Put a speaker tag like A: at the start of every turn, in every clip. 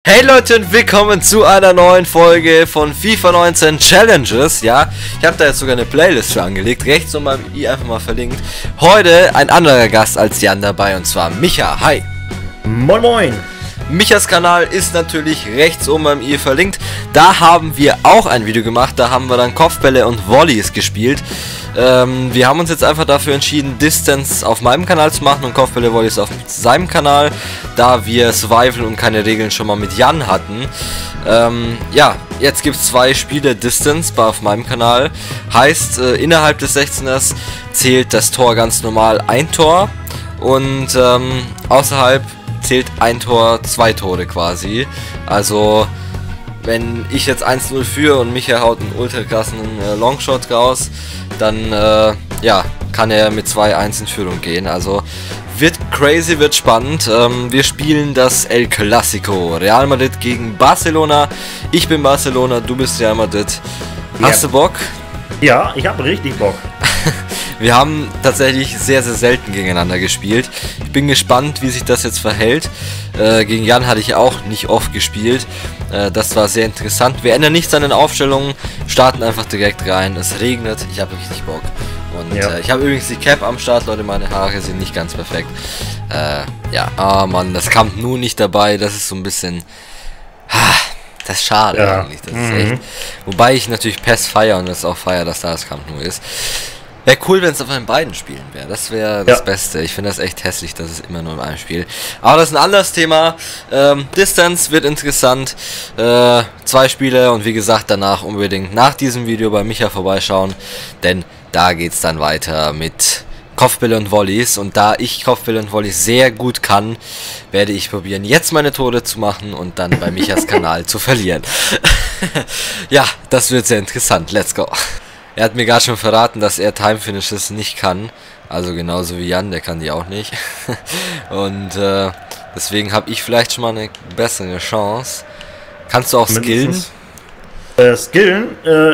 A: Hey Leute und willkommen zu einer neuen Folge von FIFA 19 Challenges. Ja, ich habe da jetzt sogar eine Playlist für angelegt, rechts und beim i einfach mal verlinkt. Heute ein anderer Gast als Jan dabei und zwar Micha. Hi.
B: Moin Moin.
A: Michas Kanal ist natürlich rechts oben beim i verlinkt. Da haben wir auch ein Video gemacht, da haben wir dann Kopfbälle und Volleys gespielt. Wir haben uns jetzt einfach dafür entschieden, Distance auf meinem Kanal zu machen und Kopfbälle Volleys auf seinem Kanal, da wir Survival und keine Regeln schon mal mit Jan hatten. Ja, jetzt gibt es 2 Spiele Distance auf meinem Kanal. Heißt, innerhalb des 16ers zählt das Tor ganz normal ein Tor und außerhalb zählt ein Tor 2 Tore quasi. Also wenn ich jetzt 1-0 führe und Micha haut einen ultra krassen Longshot raus, dann ja, kann er mit 2-1 in Führung gehen. Also wird crazy, wird spannend. Wir spielen das El Clasico. Real Madrid gegen Barcelona. Ich bin Barcelona, du bist Real Madrid. Hast du Bock?
B: Ja, ich habe richtig Bock.
A: Wir haben tatsächlich sehr, sehr selten gegeneinander gespielt. Ich bin gespannt, wie sich das jetzt verhält. Gegen Jan hatte ich auch nicht oft gespielt. Das war sehr interessant. Wir ändern nichts an den Aufstellungen, starten einfach direkt rein. Es regnet, ich habe richtig Bock. Und
B: ja.
A: Ich habe übrigens die Cap am Start, Leute, meine Haare sind nicht ganz perfekt. Ja, oh Mann, das Camp Nou nicht dabei, das ist so ein bisschen... Das ist schade eigentlich, das ist echt... Wobei ich natürlich PES feiere und das auch feiere, dass da das Camp Nou ist. Wäre cool, wenn es auf einen beiden Spielen wäre. Das wäre das Beste. Ich finde das echt hässlich, dass es immer nur in einem Spiel. Aber das ist ein anderes Thema. Distance wird interessant. 2 Spiele und wie gesagt, danach unbedingt nach diesem Video bei Micha vorbeischauen. Denn da geht es dann weiter mit Kopfbälle und Volleys. Und da ich Kopfbälle und Volleys sehr gut kann, werde ich probieren, jetzt meine Tore zu machen und dann bei Michas Kanal zu verlieren. Ja, das wird sehr interessant. Let's go. Er hat mir gerade schon verraten, dass er Time Finishes nicht kann. Also genauso wie Jan, der kann die auch nicht. Und deswegen habe ich vielleicht schon mal eine bessere Chance. Kannst du auch skillen?
B: Skillen?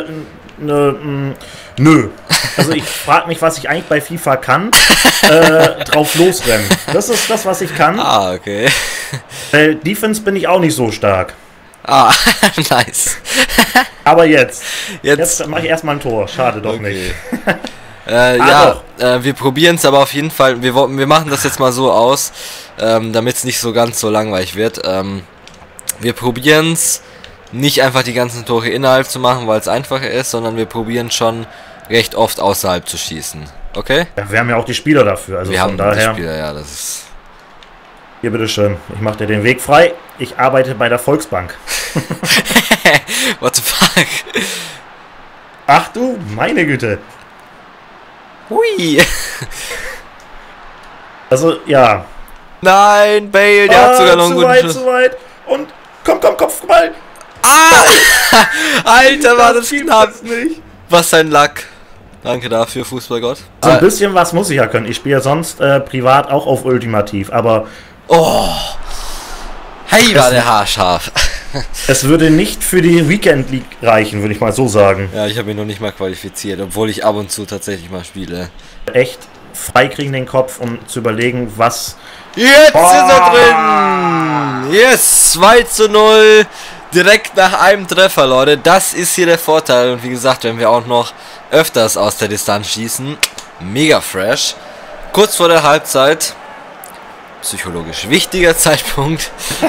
B: Nö. Also ich frage mich, was ich eigentlich bei FIFA kann. Drauf losrennen. Das ist das, was ich kann.
A: Ah, okay.
B: Defense bin ich auch nicht so stark.
A: Ah, nice.
B: Aber jetzt mache ich erstmal ein Tor. Schade doch nicht.
A: Ja, wir probieren es aber auf jeden Fall. Wir machen das jetzt mal so aus, damit es nicht so ganz so langweilig wird. Wir probieren es nicht einfach die ganzen Tore innerhalb zu machen, weil es einfacher ist, sondern wir probieren schon recht oft außerhalb zu schießen. Okay?
B: Ja, wir haben ja auch die Spieler dafür. Also
A: wir
B: von
A: haben
B: daher.
A: Die Spieler, ja, das ist.
B: Hier, bitteschön. Ich mache dir den Weg frei. Ich arbeite bei der Volksbank.
A: What the fuck?
B: Ach du, meine Güte.
A: Hui.
B: Also, ja.
A: Nein, Bale, der hat sogar noch einen guten Schuss.
B: Zu weit. Und komm, Kopfball.
A: Ah! Alter, war das knapp.
B: Nicht.
A: Was ein Lack. Danke dafür, Fußballgott.
B: So ein bisschen was muss ich ja können. Ich spiele ja sonst privat auch auf Ultimativ, aber...
A: Oh! Hey, war der haarscharf.
B: Es würde nicht für die Weekend League reichen, würde ich mal so sagen.
A: Ja, ich habe mich noch nicht mal qualifiziert, obwohl ich ab und zu tatsächlich mal spiele.
B: Echt freikriegen den Kopf, um zu überlegen, was...
A: Jetzt ist er drin! Yes! 2:0. Direkt nach einem Treffer, Leute. Das ist hier der Vorteil. Und wie gesagt, wenn wir auch noch öfters aus der Distanz schießen, mega fresh. Kurz vor der Halbzeit. Psychologisch wichtiger Zeitpunkt.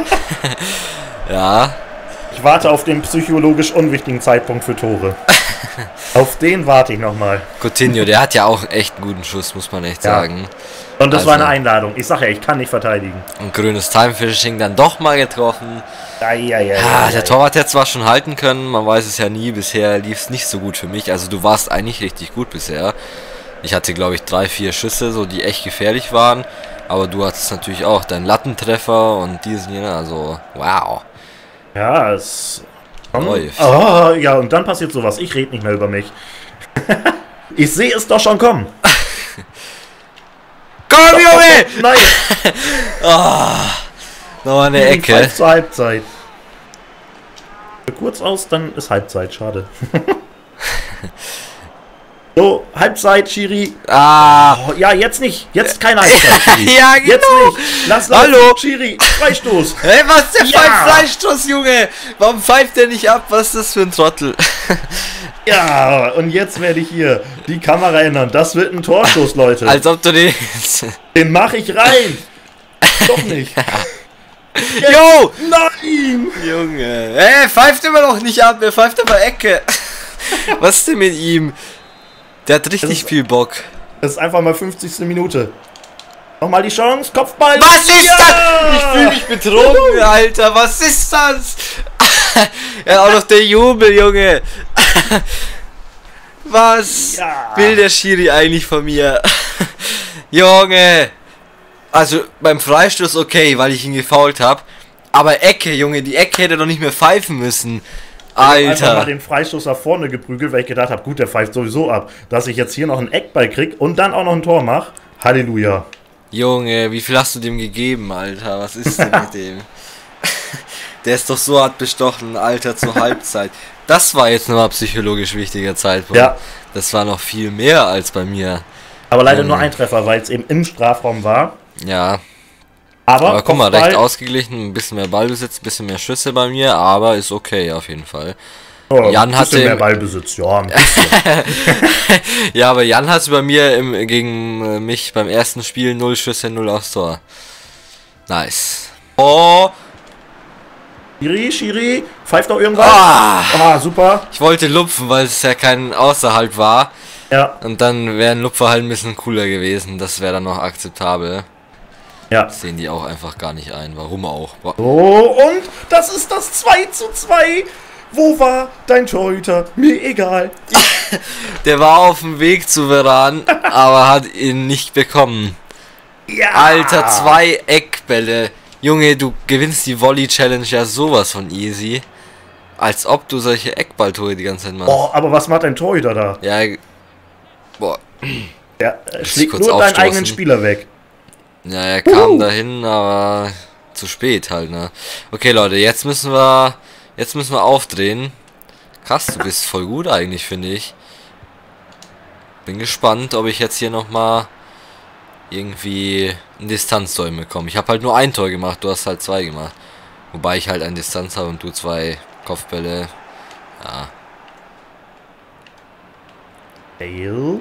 A: Ja.
B: Ich warte auf den psychologisch unwichtigen Zeitpunkt für Tore. Auf den warte ich nochmal.
A: Coutinho, der hat ja auch echt einen guten Schuss, muss man echt sagen.
B: Und das war eine Einladung. Ich sag ja, ich kann nicht verteidigen.
A: Und grünes Timefishing dann doch mal getroffen. Der Torwart hätte zwar schon halten können, man weiß es ja nie. Bisher lief es nicht so gut für mich. Also du warst eigentlich richtig gut bisher. Ich hatte, glaube ich, 3-4 Schüsse, so die echt gefährlich waren. Aber du hattest natürlich auch deinen Lattentreffer und diesen hier, also wow.
B: Ja, es
A: läuft.
B: Oh, ja, und dann passiert sowas. Ich rede nicht mehr über mich. Ich sehe es doch schon kommen.
A: Komm, Junge!
B: Nein!
A: Noch eine Ecke.
B: Zur Halbzeit. Kurz aus, dann ist Halbzeit. Schade. So, Halbzeit, Schiri.
A: Ah.
B: Oh, ja, jetzt nicht. Jetzt keine Halbzeit, Schiri.
A: Ja, genau.
B: Jetzt nicht. Lass los.
A: Hallo.
B: Schiri, Freistoß.
A: Hey, was ist der
B: Ja.
A: Freistoß, Junge? Warum pfeift der nicht ab? Was ist das für ein Trottel?
B: Ja, und jetzt werde ich hier die Kamera ändern. Das wird ein Torschuss, Leute.
A: Als ob du den...
B: Den mache ich rein. Doch nicht.
A: Jo!
B: Nein.
A: Junge. Hey, pfeift immer noch nicht ab. Er pfeift aber Ecke. Was ist denn mit ihm? Der hat richtig viel Bock.
B: Das ist einfach mal 50. Minute. Nochmal die Chance. Kopfball.
A: Was ist
B: Ja!
A: das? Ich fühle mich betrogen, Alter. Was ist das? Ja, auch noch der Jubel, Junge. Was will der Schiri eigentlich von mir? Junge. Also beim Freistoß okay, weil ich ihn gefoult habe. Aber Ecke, Junge, die Ecke hätte doch nicht mehr pfeifen müssen.
B: Ich hab einfach mal
A: Alter.
B: den Freistoß nach vorne geprügelt, weil ich gedacht habe, gut, der pfeift sowieso ab. Dass ich jetzt hier noch einen Eckball krieg und dann auch noch ein Tor mache. Halleluja.
A: Junge, wie viel hast du dem gegeben, Alter? Was ist denn mit dem? Der ist doch so hart bestochen, Alter, zur Halbzeit. Das war jetzt nochmal psychologisch wichtiger Zeitpunkt.
B: Ja.
A: Das war noch viel mehr als bei mir.
B: Aber leider nur ein Treffer, weil es eben im Strafraum war.
A: Ja.
B: Aber
A: Aber guck mal,
B: Kopfball-
A: recht ausgeglichen, ein bisschen mehr Ballbesitz, ein bisschen mehr Schüsse bei mir, aber ist okay auf jeden Fall.
B: Oh,
A: Jan
B: ein bisschen
A: hatte-
B: mehr Ballbesitz, ja. Ein bisschen.
A: Ja, aber Jan hat bei mir gegen mich beim ersten Spiel 0 Schüsse, 0 aufs Tor. Nice. Oh,
B: Schiri, pfeift noch irgendwas?
A: ah,
B: Super.
A: ich wollte lupfen, weil es ja kein Außerhalb war.
B: Ja,
A: Und dann wäre ein Lupfer halt ein bisschen cooler gewesen. Das wäre dann noch akzeptabel.
B: ja.
A: Das sehen die auch einfach gar nicht ein. Warum auch?
B: So, und das ist das 2:2. Wo war dein Torhüter? Mir egal.
A: Der war auf dem Weg zu Veran, aber hat ihn nicht bekommen.
B: Ja.
A: Alter, 2 Eckbälle. Junge, du gewinnst die Volley-Challenge ja sowas von easy. Als ob du solche Eckballtore die ganze Zeit machst.
B: Oh, aber was macht dein Torhüter da?
A: Ja, boah.
B: Der schlägt
A: kurz
B: nur deinen
A: aufstoßen.
B: eigenen Spieler weg.
A: Ja, er kam dahin, aber zu spät halt, ne? Okay, Leute, jetzt müssen wir aufdrehen. Krass, du bist voll gut eigentlich, finde ich. Bin gespannt, ob ich jetzt hier nochmal irgendwie ein Distanztor bekomme. Ich habe halt nur ein Tor gemacht, du hast halt 2 gemacht. Wobei ich halt eine Distanz habe und du 2 Kopfbälle. Ja.
B: Fail.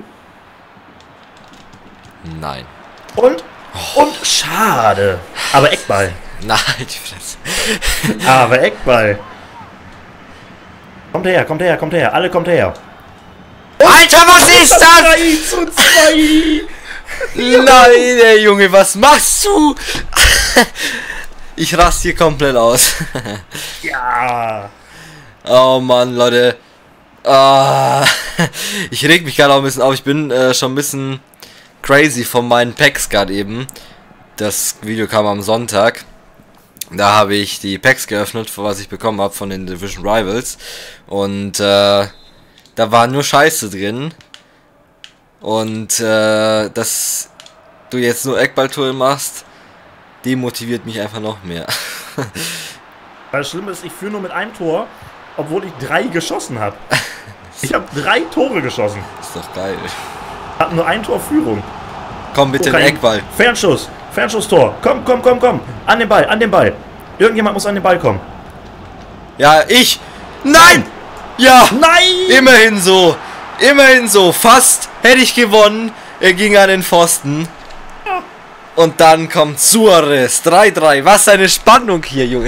A: Nein.
B: Und schade. Aber Eckball.
A: Nein, die Fresse.
B: Aber Eckball. Kommt her. Alle kommt her.
A: Alter, was ist das?
B: 3:2.
A: Nein, ey, Junge, was machst du? Ich raste hier komplett aus.
B: Ja.
A: Oh Mann, Leute. Ah, ich reg mich gerade auch ein bisschen auf. Ich bin schon ein bisschen crazy von meinen Packs gerade eben. Das Video kam am Sonntag. Da habe ich die Packs geöffnet, für was ich bekommen habe von den Division Rivals. Und da war nur Scheiße drin. Und dass du jetzt nur Eckballtore machst, demotiviert mich einfach noch mehr.
B: Weil das Schlimme ist, ich führe nur mit einem Tor, obwohl ich 3 geschossen habe. Ich habe 3 Tore geschossen.
A: Ist doch geil.
B: Hab nur ein Tor Führung.
A: Komm bitte in
B: kein-
A: den Eckball.
B: Fernschusstor. Komm. An den Ball. Irgendjemand muss an den Ball kommen.
A: Ja, ich. Nein! Ja!
B: Nein!
A: Immerhin so. Fast hätte ich gewonnen. Er ging an den Pfosten. Und dann kommt Suarez. 3:3. Was eine Spannung hier, Junge.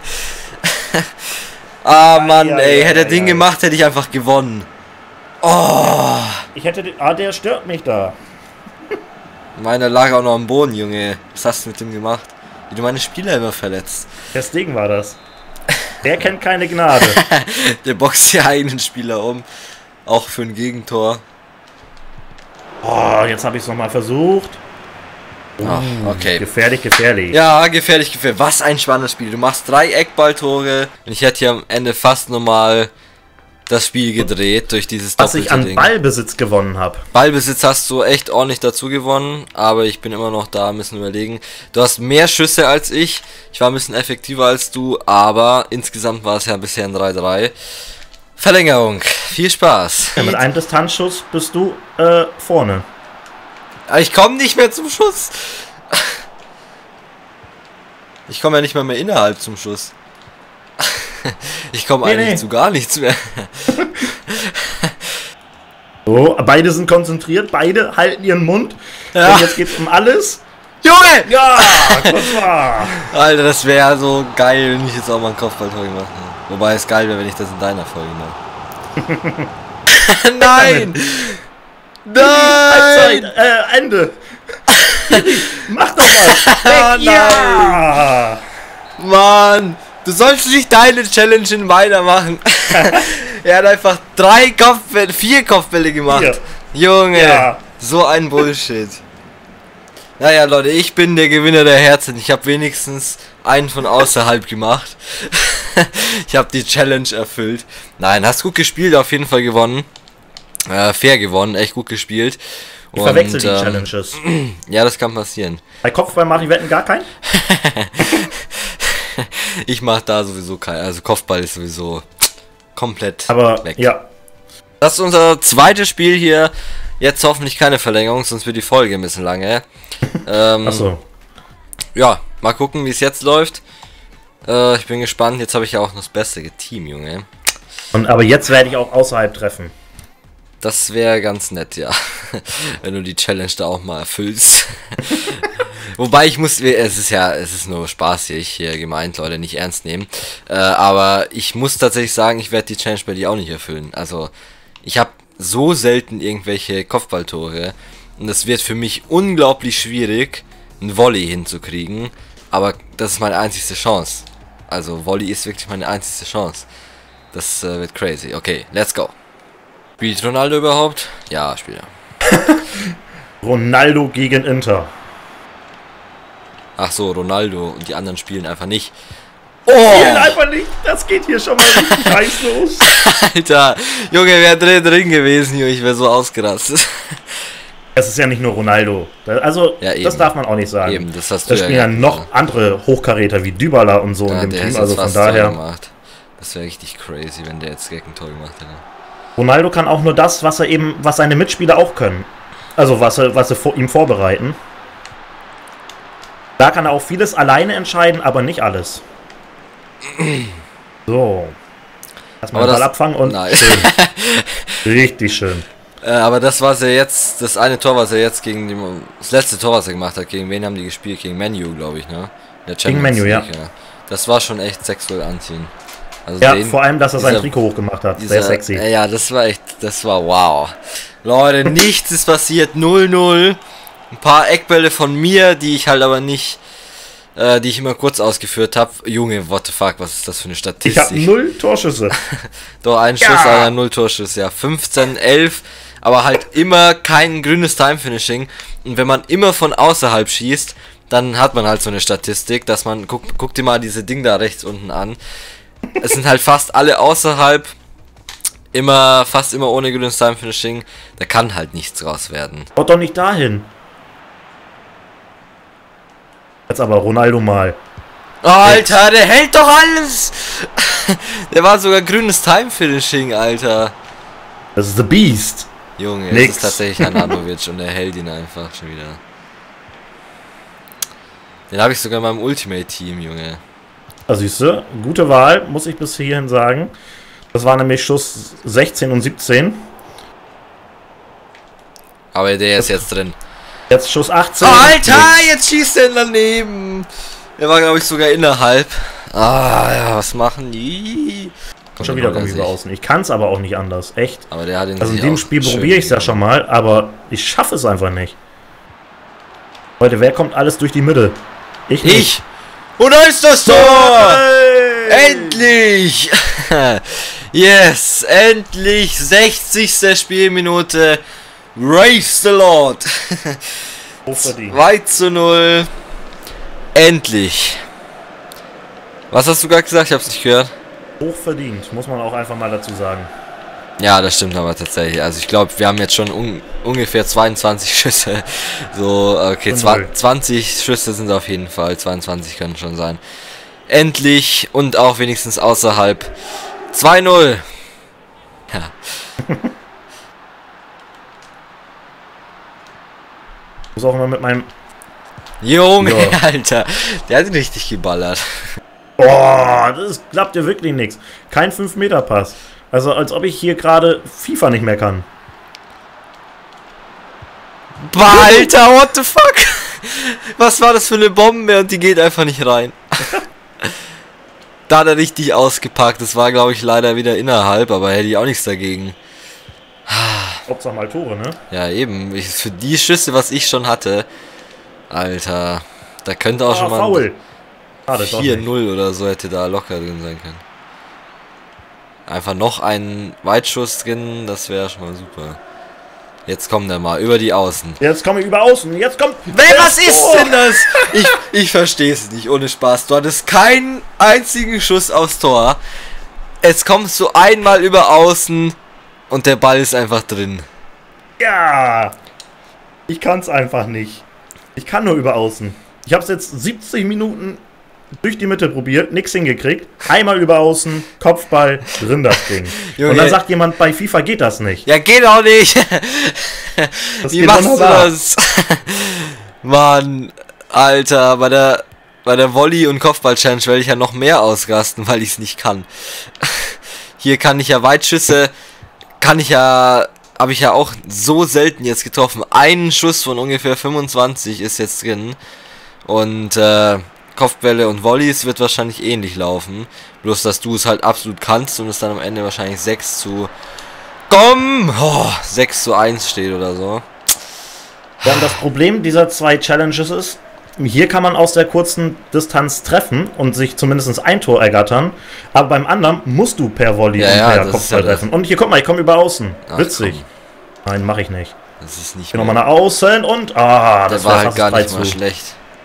A: Ah, Mann, ey. Hätte er den gemacht, hätte ich einfach gewonnen. Oh.
B: Ich hätte den, der stört mich da.
A: Meiner lag auch noch am Boden, Junge. Was hast du mit dem gemacht? Wie du meine Spieler immer verletzt.
B: Der Stegen war das. Der kennt keine Gnade.
A: Der boxt ja einen Spieler um. Auch für ein Gegentor.
B: Oh, jetzt habe ich es nochmal versucht.
A: Oh, okay.
B: Gefährlich.
A: Ja, gefährlich. Was ein spannendes Spiel. Du machst 3 Eckballtore. Und ich hätte hier am Ende fast nochmal das Spiel gedreht durch dieses
B: Was ich
A: doppelte
B: an
A: Ding.
B: Ballbesitz gewonnen habe.
A: Ballbesitz hast du echt ordentlich dazu gewonnen, aber ich bin immer noch da, müssen überlegen. Du hast mehr Schüsse als ich war ein bisschen effektiver als du, aber insgesamt war es ja bisher ein 3:3. Verlängerung. Viel Spaß.
B: Ja, mit einem Distanzschuss bist du vorne.
A: Aber ich komme nicht mehr zum Schuss. Ich komme ja nicht mal mehr innerhalb zum Schuss. Ich komme eigentlich zu gar nichts mehr.
B: So, beide sind konzentriert, beide halten ihren Mund. Ja. Und jetzt geht's um alles.
A: Junge!
B: Ja, das war.
A: Alter, das wäre so geil, wenn ich jetzt auch mal ein Kopfballtor gemacht hätte. Wobei es geil wäre, wenn ich das in deiner Folge mache. Nein! Nein!
B: Ende! Mach doch was! Ja!
A: Mann! Du sollst nicht deine Challenge in meiner machen. Er hat einfach 4 Kopfbälle gemacht. Ja. Junge! Ja. So ein Bullshit. Naja, Leute, ich bin der Gewinner der Herzen. Ich habe wenigstens einen von außerhalb gemacht. Ich habe die Challenge erfüllt. Nein, hast gut gespielt, auf jeden Fall gewonnen. Fair gewonnen, echt gut gespielt.
B: Ich verwechsel die Challenges.
A: Ja, das kann passieren.
B: Bei Kopfball mache ich Wetten gar keinen?
A: Ich mache da sowieso keinen. Also Kopfball ist sowieso komplett weg.
B: Ja.
A: Das ist unser zweites Spiel hier. Jetzt hoffentlich keine Verlängerung, sonst wird die Folge ein bisschen lange.
B: Achso.
A: Ja, mal gucken, wie es jetzt läuft. Ich bin gespannt. Jetzt habe ich ja auch noch das beste Team, Junge.
B: Aber jetzt werde ich auch außerhalb treffen.
A: Das wäre ganz nett, ja. Wenn du die Challenge da auch mal erfüllst. Wobei es ist nur Spaß hier gemeint, Leute, nicht ernst nehmen. Aber ich muss tatsächlich sagen, ich werde die Challenge bei dir auch nicht erfüllen. Also, ich habe so selten irgendwelche Kopfballtore. Und es wird für mich unglaublich schwierig, ein Volley hinzukriegen. Aber das ist meine einzigste Chance. Also, Volley ist wirklich meine einzigste Chance. Das wird crazy. Okay, let's go. Spielt Ronaldo überhaupt? Ja, spielt er.
B: Ronaldo gegen Inter.
A: Ach so, Ronaldo und die anderen spielen einfach nicht.
B: Spielen einfach nicht. Das geht hier schon mal richtig heiß los.
A: Alter, Junge, wäre drin gewesen, Junge. Ich wäre so ausgerastet.
B: Es ist ja nicht nur Ronaldo. Also, ja, das darf man auch nicht sagen.
A: Eben, das hast
B: du spielen ja noch andere Hochkaräter wie Dybala und so in dem Team. Also von daher.
A: Das wäre richtig crazy, wenn der jetzt ein Tor gemacht hätte.
B: Ronaldo kann auch nur das, was seine Mitspieler auch können. Also was sie ihm vorbereiten. Da kann er auch vieles alleine entscheiden, aber nicht alles. So. Erstmal den Ball abfangen und
A: nice.
B: Schön. Richtig schön.
A: Aber das eine Tor, was er jetzt das letzte Tor, was er gemacht hat, gegen wen haben die gespielt? Gegen Menu, glaube ich, ne?
B: Gegen Menu, ja.
A: Das war schon echt sexuell anziehen. Also
B: ja, vor allem, dass er sein Trikot hochgemacht hat. Sehr sexy.
A: Ja, das war wow. Leute, nichts ist passiert. 0-0. Ein paar Eckbälle von mir, die ich halt aber nicht, die ich immer kurz ausgeführt habe. Junge, what the fuck, was ist das für eine Statistik?
B: Ich habe 0 Torschüsse.
A: Doch, ein Schuss, aber 0 Torschüsse, ja. 15, 11, aber halt immer kein grünes Time-Finishing. Und wenn man immer von außerhalb schießt, dann hat man halt so eine Statistik, dass man, guck dir mal diese Ding da rechts unten an. Es sind halt fast alle außerhalb, fast immer ohne grünes Time-Finishing. Da kann halt nichts draus werden.
B: Haut doch nicht dahin. Jetzt aber Ronaldo mal.
A: Oh, Alter, der hält doch alles! Der war sogar grünes Time-Finishing, Alter.
B: Das ist The Beast.
A: Junge, das ist tatsächlich Handanovic und er hält ihn einfach schon wieder. Den habe ich sogar in meinem Ultimate-Team, Junge.
B: Also siehst du, gute Wahl, muss ich bis hierhin sagen. Das war nämlich Schuss 16 und 17.
A: Aber der ist jetzt drin.
B: Jetzt Schuss 18.
A: Oh, Alter, jetzt schießt er daneben. Der war, glaube ich, sogar innerhalb. Ah, ja, was machen die?
B: Schon wieder irgendwie über außen. Ich kann es aber auch nicht anders, echt.
A: Aber der hat ihn
B: also in dem Spiel probiere ich es ja schon mal, aber ich schaffe es einfach nicht. Leute, wer kommt alles durch die Mitte? Ich nicht.
A: Und da ist das Tor! Hey! Endlich! Yes, endlich! 60. Spielminute. Raise the Lord! 2:0. Endlich! Was hast du gerade gesagt? Ich hab's nicht gehört.
B: Hochverdient, muss man auch einfach mal dazu sagen.
A: Ja, das stimmt aber tatsächlich. Also ich glaube, wir haben jetzt schon ungefähr 22 Schüsse. So, okay, 20 Schüsse sind auf jeden Fall. 22 können schon sein. Endlich und auch wenigstens außerhalb. 2:0. Ja.
B: Muss auch mal mit meinem...
A: Junge, ja. Alter. Der hat richtig geballert.
B: Boah, das klappt ja wirklich nichts. Kein 5-Meter-Pass. Also als ob ich hier gerade FIFA nicht mehr kann.
A: Boah, Alter, what the fuck? Was war das für eine Bombe und die geht einfach nicht rein. Da hat er richtig ausgepackt. Das war, glaube ich, leider wieder innerhalb, aber hätte ich auch nichts dagegen.
B: Hauptsache mal Tore, ne?
A: Ja, eben. Für die Schüsse, was ich schon hatte, Alter, da könnte auch schon mal
B: faul.
A: 4-0 oder so hätte da locker drin sein können. Einfach noch ein Weitschuss drin, das wäre schon mal super. Jetzt kommt er mal über die Außen.
B: Jetzt komme ich über Außen. Jetzt kommt...
A: Was ist denn das? Ich verstehe es nicht, ohne Spaß. Du hattest keinen einzigen Schuss aufs Tor. Jetzt kommst du einmal über Außen und der Ball ist einfach drin.
B: Ja! Ich kann es einfach nicht. Ich kann nur über Außen. Ich habe es jetzt 70 Minuten durch die Mitte probiert, nichts hingekriegt. Einmal über Außen, Kopfball, drin das Ding. Junge. Und dann sagt jemand, bei FIFA geht das nicht.
A: Ja, geht auch nicht. Wie machst du das? Mann, Alter, bei der Volley- und Kopfball-Challenge werde ich ja noch mehr ausrasten, weil ich es nicht kann. Hier kann ich ja Weitschüsse, habe ich ja auch so selten jetzt getroffen. Einen Schuss von ungefähr 25 ist jetzt drin. Und Kopfbälle und Volleys wird wahrscheinlich ähnlich laufen. Bloß, dass du es halt absolut kannst und es dann am Ende wahrscheinlich 6:1 steht oder so.
B: Ja, und das Problem dieser 2 Challenges ist, hier kann man aus der kurzen Distanz treffen und sich zumindest ein Tor ergattern. Aber beim anderen musst du per Volley und per Kopfball treffen. Und hier, guck mal, ich komme über Außen. Ach, witzig. Komm. Nein, mache ich nicht.
A: Das ist nicht.
B: Ich nochmal nach außen und... das
A: war halt gar nicht mal schlecht.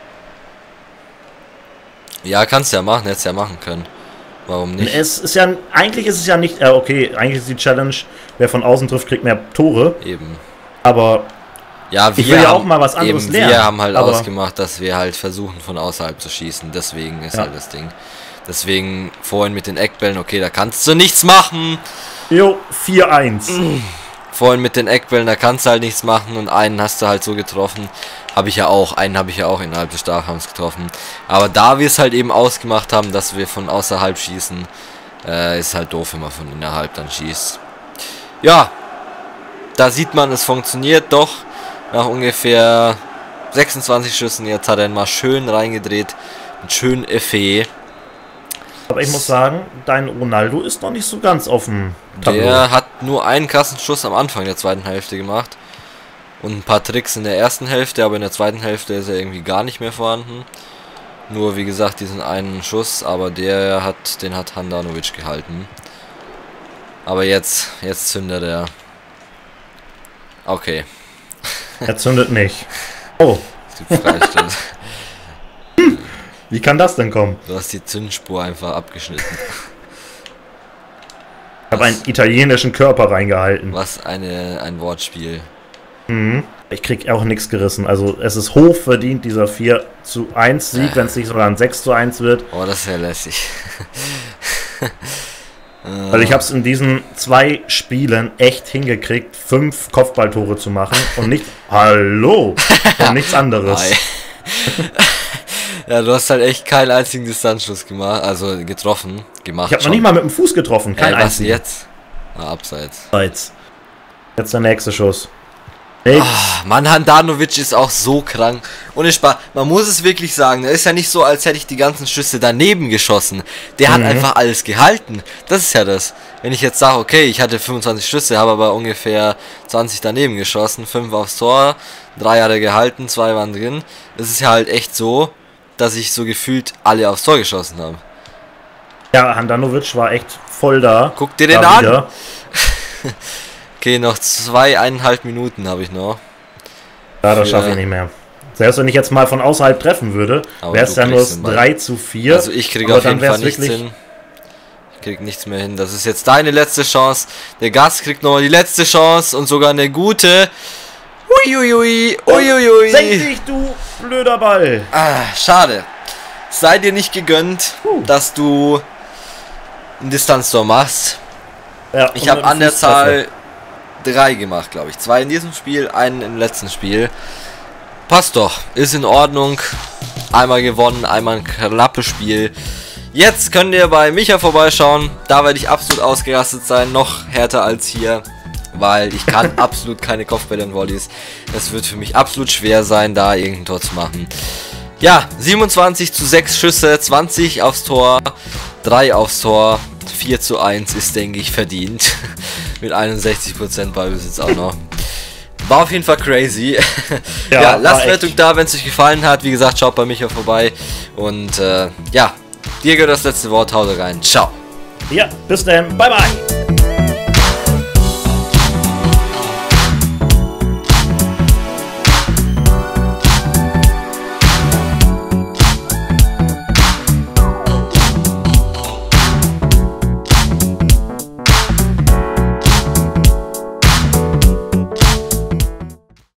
A: Ja, kannst du ja machen, hättest ja machen können. Warum nicht?
B: Eigentlich ist es ja nicht, okay, eigentlich ist die Challenge, wer von außen trifft, kriegt mehr Tore.
A: Eben.
B: Aber
A: ja,
B: ich will ja auch mal was anderes lernen.
A: Wir haben halt ausgemacht, dass wir halt versuchen, von außerhalb zu schießen. Deswegen ist halt das Ding. Deswegen vorhin mit den Eckbällen, okay, da kannst du nichts machen.
B: Jo, 4-1.
A: Vorhin mit den Eckbällen, da kannst du halt nichts machen und einen hast du halt so getroffen. Einen habe ich ja auch innerhalb des Strafraums getroffen. Aber da wir es halt eben ausgemacht haben, dass wir von außerhalb schießen, ist halt doof, wenn man von innerhalb dann schießt. Ja, da sieht man, es funktioniert doch. Nach ungefähr 26 Schüssen, jetzt hat er ihn mal schön reingedreht. Einen schönen Effet.
B: Aber ich muss sagen, dein Ronaldo ist noch nicht so ganz auf dem Tableau.
A: Der hat nur einen krassen Schuss am Anfang der zweiten Hälfte gemacht. Und ein paar Tricks in der ersten Hälfte, aber in der zweiten Hälfte ist er irgendwie gar nicht mehr vorhanden. Nur, wie gesagt, diesen einen Schuss, aber den hat Handanovic gehalten. Aber jetzt zündet er. Okay.
B: Er zündet nicht. Oh. Wie kann das denn kommen?
A: Du hast die Zündspur einfach abgeschnitten.
B: Ich habe einen italienischen Körper reingehalten.
A: Was ein Wortspiel.
B: Mhm. Ich krieg auch nichts gerissen. Also es ist hoch verdient, dieser 4:1 Sieg, wenn es nicht sogar ein 6:1 wird.
A: Oh, das ist ja lässig.
B: Weil ich habe es in diesen 2 Spielen echt hingekriegt, 5 Kopfballtore zu machen und nicht... Hallo! Und nichts anderes.
A: Ja, du hast halt echt keinen einzigen Distanzschuss gemacht, also getroffen.
B: Ich habe noch nicht mal mit dem Fuß getroffen, kein einzigen.
A: Was jetzt? Abseits.
B: Jetzt der nächste Schuss.
A: Mann, Handanovic ist auch so krank. Ohne Spaß. Man muss es wirklich sagen. Es ist ja nicht so, als hätte ich die ganzen Schüsse daneben geschossen. Der hat einfach alles gehalten. Das ist ja das. Wenn ich jetzt sage, okay, ich hatte 25 Schüsse, habe aber ungefähr 20 daneben geschossen, 5 aufs Tor, 3 hat er gehalten, 2 waren drin. Es ist ja halt echt so, dass ich so gefühlt alle aufs Tor geschossen habe.
B: Ja, Handanovic war echt voll da.
A: Guck dir den an! Okay, noch 2,5 Minuten habe ich noch.
B: Ja, das schaffe ich nicht mehr. Selbst wenn ich jetzt mal von außerhalb treffen würde, wäre es ja nur 3:4.
A: Also ich kriege auf jeden Fall nichts hin. Ich kriege nichts mehr hin. Das ist jetzt deine letzte Chance. Der Gast kriegt nochmal die letzte Chance und sogar eine gute. Uiuiui, uiuiui.
B: Senk dich, du blöder Ball.
A: Schade. Sei dir nicht gegönnt, dass du ein Distanztor machst. Ja, ich habe an der Zahl 3 gemacht, glaube ich. 2 in diesem Spiel, einen im letzten Spiel. Passt doch, ist in Ordnung. Einmal gewonnen, einmal ein knappes Spiel. Jetzt könnt ihr bei Micha vorbeischauen. Da werde ich absolut ausgerastet sein, noch härter als hier. Weil ich kann absolut keine Kopfbälle und Volleys. Es wird für mich absolut schwer sein, da irgendein Tor zu machen. Ja, 27 zu 6 Schüsse, 20 aufs Tor, 3 aufs Tor, 4 zu 1 ist, denke ich, verdient. Mit 61% Ballbesitz auch noch. War auf jeden Fall crazy. Ja, lasst Wertung da, wenn es euch gefallen hat. Wie gesagt, schaut bei Micha vorbei. Und ja, dir gehört das letzte Wort. Haut rein. Ciao.
B: Ja, bis dann. Bye, bye.